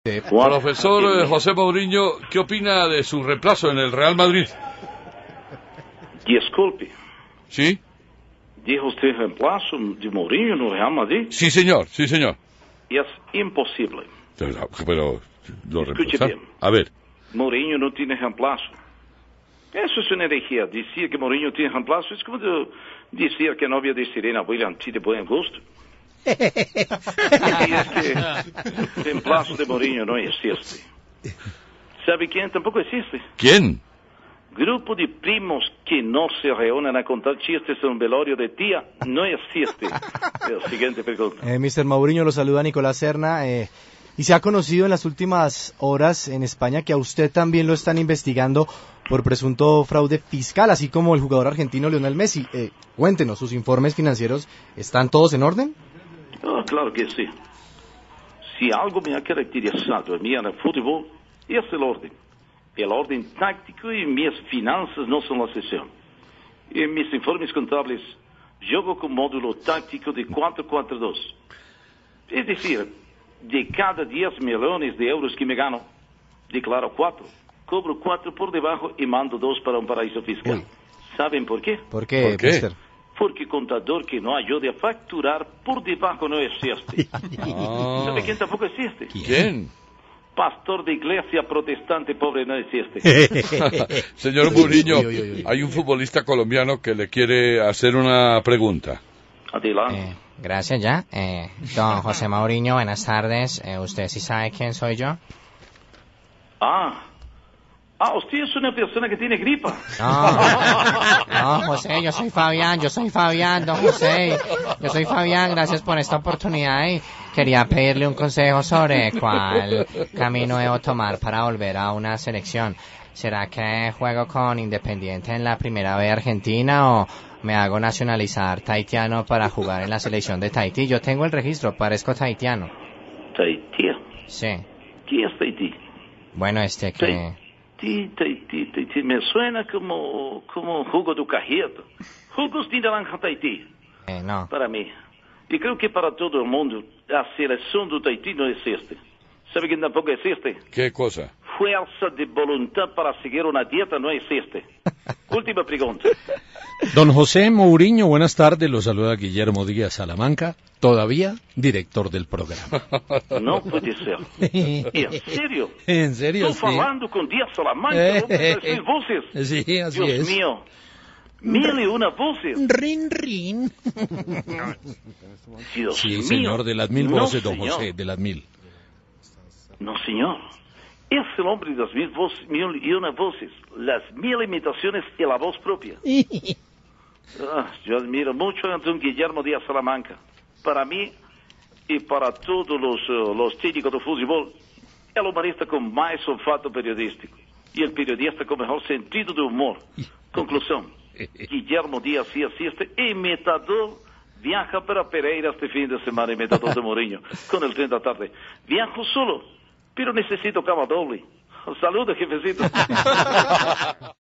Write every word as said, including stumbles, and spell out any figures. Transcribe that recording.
Eh, profesor eh, José Mourinho, ¿qué opina de su reemplazo en el Real Madrid? Disculpe. ¿Sí? ¿Dijo usted reemplazo de Mourinho no Real Madrid? Sí, señor, sí, señor. Es imposible. Pero, pero lo Escuche reemplaza. bien. A ver. Mourinho no tiene reemplazo. Eso es una herejía. Decir que Mourinho tiene reemplazo es como de decir que a novia de Serena Williams tiene buen gusto. Y es que reemplazo de Mourinho no existe. ¿Sabe quién tampoco existe? ¿Quién? Grupo de primos que no se reúnen a contar chistes en un velorio de tía no existe. La siguiente pregunta. Eh, mister Mourinho, lo saluda Nicolás Serna. Eh, y se ha conocido en las últimas horas en España que a usted también lo están investigando por presunto fraude fiscal, así como el jugador argentino Lionel Messi. Eh, cuéntenos, ¿sus informes financieros están todos en orden? Oh, claro que sí. Si algo me ha caracterizado a mí en el fútbol, es el orden. El orden táctico y mis finanzas no son la excepción. En mis informes contables, juego con módulo táctico de cuatro cuatro dos. Es decir, de cada diez millones de euros que me gano, declaro cuatro, cobro cuatro por debajo y mando dos para un paraíso fiscal. Uy. ¿Saben por qué? ¿Por qué, ¿Por qué? mister? Porque contador que no ayude a facturar por debajo no existe. Ah. ¿Sabe quién tampoco existe? ¿Quién? Pastor de iglesia protestante pobre no existe. Señor Mourinho, Uy, uy, uy, uy. hay un futbolista colombiano que le quiere hacer una pregunta. Adelante. Eh, gracias ya. Eh, don José Mourinho, buenas tardes. Eh, ¿Usted sí sabe quién soy yo? Ah. Ah, usted es una persona que tiene gripa. No, no, José, yo soy Fabián, yo soy Fabián, don José. Yo soy Fabián, gracias por esta oportunidad y quería pedirle un consejo sobre cuál camino debo tomar para volver a una selección. ¿Será que juego con Independiente en la primera B Argentina o me hago nacionalizar tahitiano para jugar en la selección de Tahití? Yo tengo el registro, parezco tahitiano. Tahití. Sí. ¿Qué es Tahití? Bueno, este que... Tahití, Tahití, Tahití. Me suena como, como jugo do carreto. Jugos de naranja Tahití. Eh, no. Para mí. Y creo que para todo el mundo, la selección de Tahití no existe. ¿Sabe quién tampoco existe? ¿Qué cosa? Fuerza de voluntad para seguir una dieta no existe. Última pregunta. Don José Mourinho, buenas tardes, lo saluda Guillermo Díaz Salamanca, todavía director del programa. No puede ser. ¿En serio? ¿En serio? Estoy Sí. hablando con Díaz Salamanca, Eh, hombre de seis voces. Sí, así Dios es. mío. Mil y una voces. Rin, rin. Dios Sí, mío. señor, de las mil No, voces, don señor. José, de las mil. No, señor. Es el hombre de las mil, voces, mil y una voces, las mil imitaciones y la voz propia. Ah, yo admiro mucho a don Guillermo Díaz Salamanca. Para mí y para todos los, uh, los técnicos de fútbol, el humorista con más olfato periodístico y el periodista con mejor sentido de humor. Conclusión. Guillermo Díaz sí asiste, imitador, viaja para Pereira este fin de semana, imitador de Mourinho, con el tren de la tarde. Viajo solo, pero necesito cama doble. Saludos, jefecito.